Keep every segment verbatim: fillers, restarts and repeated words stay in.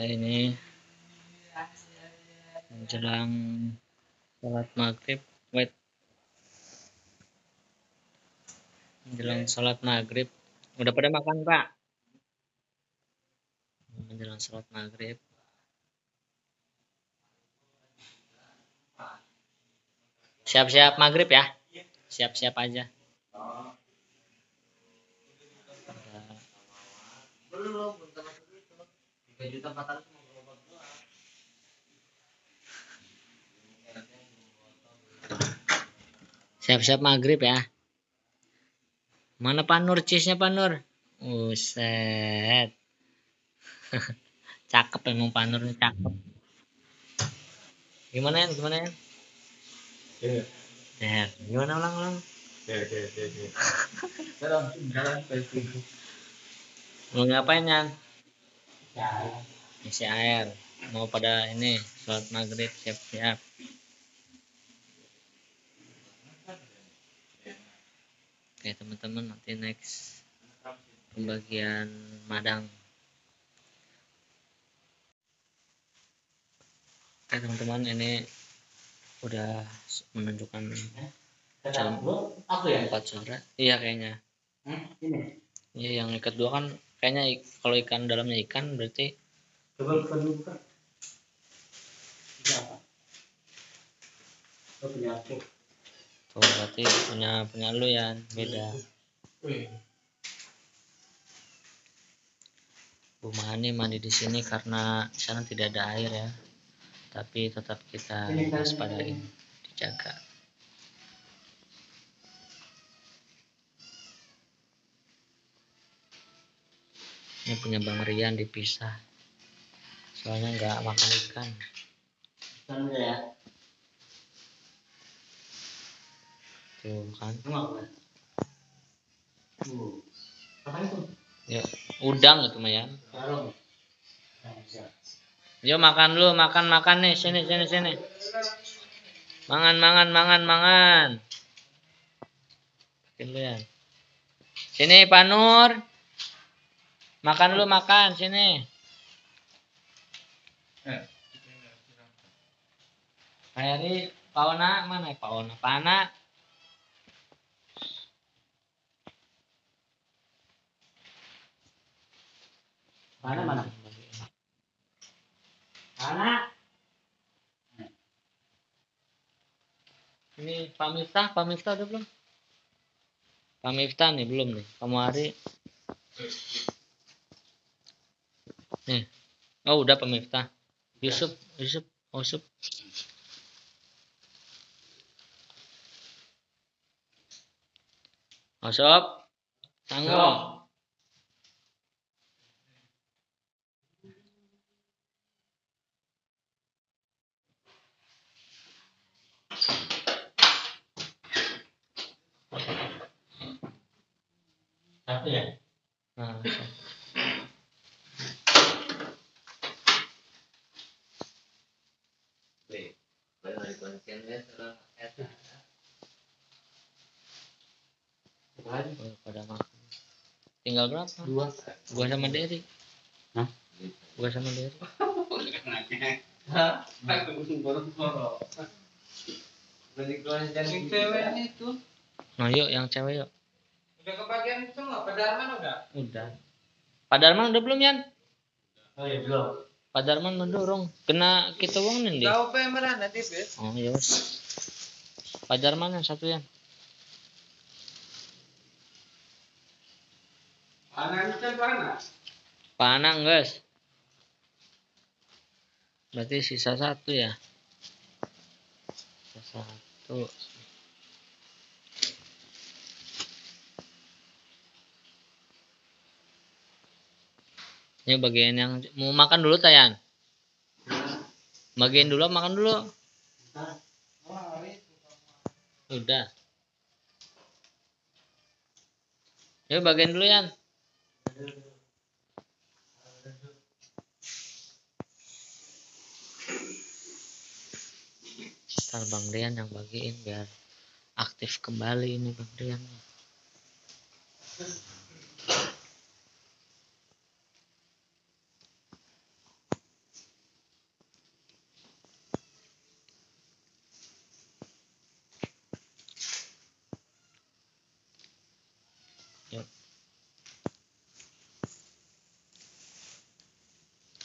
ini menjelang sholat maghrib. Wait, menjelang sholat maghrib. Udah pada makan, Pak? Menjelang sholat maghrib. Siap-siap maghrib ya. Siap-siap aja. Siap-siap maghrib ya. Mana Pak Nur, cheese-nya Pak Nur? Buset. Cakep emang Pak Nur, cakep. Gimana ya? Gimana ya? Iya. Ya, gimana ulang-ulang? Oke, oke, oke. Mau ngapain, Yan? Isi air. Mau pada ini sholat maghrib, siap-siap. Oke teman-teman, nanti next pembagian madang. Oke teman-teman, ini udah menunjukkan jam empat sore. Iya kayaknya. Iya, yang ikat dua kan kayaknya kalau ikan dalamnya ikan berarti. Coba buka. Oh, punya aku. Tuh berarti punya punya lu ya, beda. Bu Mahani mandi di sini karena di sana tidak ada air ya. Tapi tetap kita waspadain, dijaga. Ini punya Bang Rian dipisah. Soalnya nggak makan ikan. Ikan ya. Tuh kan. Apa itu? Ya, udang itu mah ya. Yo makan dulu, makan makan nih, sini sini sini. Mangan mangan mangan mangan. Bikin lu ya. Sini Pak Nur. Makan dulu makan sini. Hayari Paona mana ya Paona? Pana. Pana mana? Pana. Ini Pak Miftah, Pak Miftah udah belum? Pak Miftah nih belum nih. Kamu hari. Nih. Oh udah Pak Miftah. Yusuf, Yusuf, Yusuf. Yusuf. Tanggung. Satu ya? Nah, oh, pada makan. Tinggal berapa? Dua. Gua sama Derry. Hah? Gua sama Derry. Hah? Aku boro-boro. Balik kelas jadi cewek itu. Nah, yuk yang cewek yuk. Udah kebagian semua, Pak Darman udah? Udah. Pak Darman udah belum, Yan? Oh iya, belum. Pak Darman mendorong. Kena kita uangin dia. Kau pemeran nanti, Bes. Oh, iya, Bes. Pak Darman yang satu, Yan. Anak itu mana? Panang, guys. Berarti sisa satu ya. Sisa satu. Ini bagian yang mau makan dulu Tayan. Bagian dulu makan dulu. Udah. Yuk bagian dulu Yan. Ntar Bang Rian yang bagiin biar aktif kembali ini Bang Rian.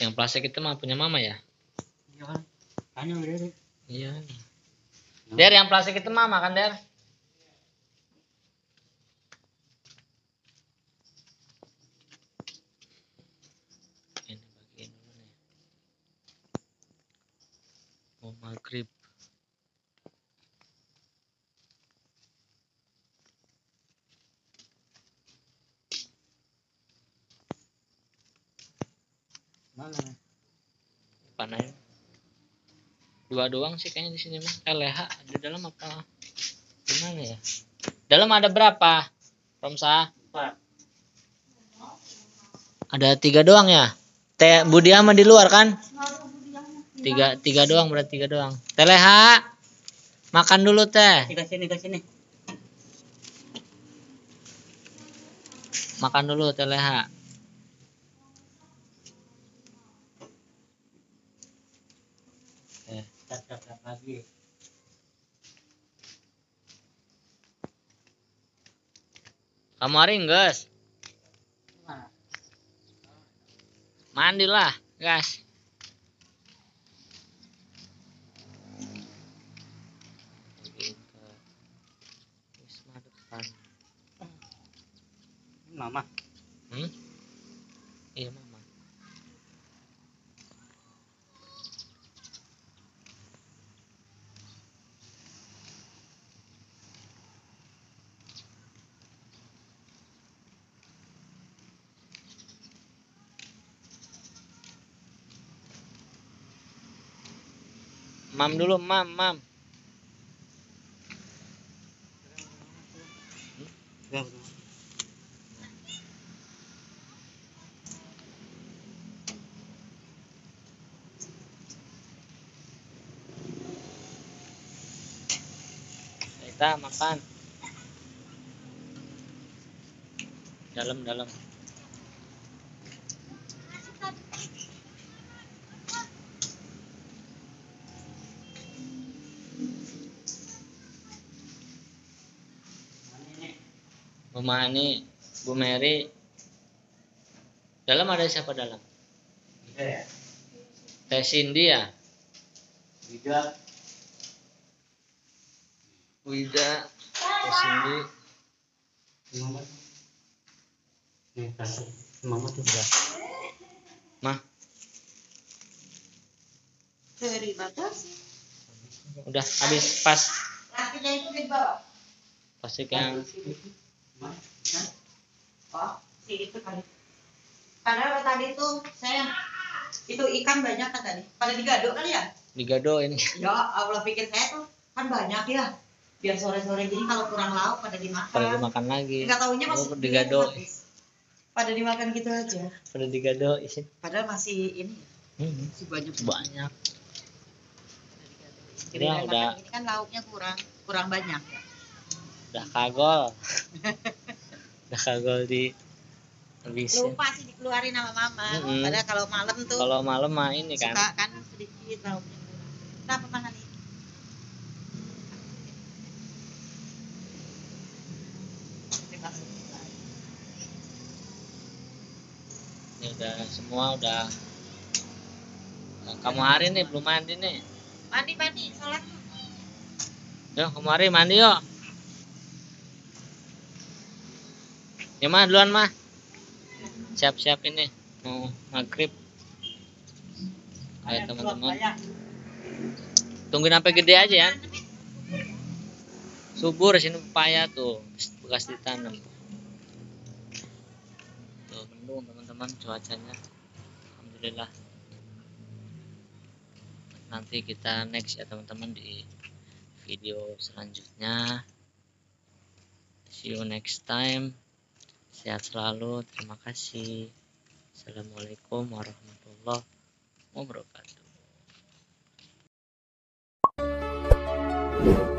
Yang plastik itu mah punya mama ya? Iya kan. Tanya udah deh. Iya. Der, yang plastik itu mama kan, Der? Ini bagian dulu nih. Mau maghrib. Mana? Panain. Dua doang sih kayaknya di sini mah. L H di dalam apa? Gimana ya? Dalam ada berapa? Romsa? Empat. Ada tiga doang ya? Teh Budi ama di luar kan? Tiga tiga doang berarti tiga doang. Teh Leha, makan dulu teh. Ke sini ke sini. Makan dulu Teh Leha. Eh, Tap-tap lagi. kamu hari guys? Mandilah, guys. Wisma depan. Mama. Hmm? Iya mama. Mam dulu, mam, mam. Enggak. Kita makan. Dalam, dalam. Bu Mani, Bu Mary. Dalam ada siapa dalam? Iya ya. Teh Cindy ya? Tidak. Wida, Teh Cindy. Mama. Nih, kasih. Mama tuh udah. Mah, Dari batas. udah habis pas. Lakinya itu di bawah. Pasti yang Oh, si itu kali. Padahal tadi itu saya itu ikan banyak kan tadi. Pada digado kali ya? digado ini. Ya Allah, pikir saya tuh kan banyak ya. Biar sore-sore gini kalau kurang lauk pada dimakan. Pada dimakan lagi. Enggak taunya masih Oh, digado. Pada dimakan gitu aja. Pada digado isi. Padahal masih ini Hmm. masih banyak. Banyak. Jadi Ya, udah. ini kan lauknya kurang kurang banyak. Udah kagol. Udah kagol di habisin. Lupa sih dikeluarin sama mama. Mm-hmm. Padahal kalau malam tuh Kalau malam mah ini kan. suka kan sedikit lauknya. Kenapa Mas Hani? Ini udah semua udah. Nah, kamu hari nih belum mandi nih. Mandi mandi sholat. Yuk kamu hari mandi yuk. Ya mah duluan mah. Siap-siap ini mau maghrib. Ayo teman-teman. Tungguin sampai gede aja ya. Subur sini pepaya tuh bekas ditanam. Tuh mendung teman-teman cuacanya. Alhamdulillah. Nanti kita next ya teman-teman di video selanjutnya. See you next time. Sehat selalu. Terima kasih. Assalamualaikum warahmatullahi wabarakatuh.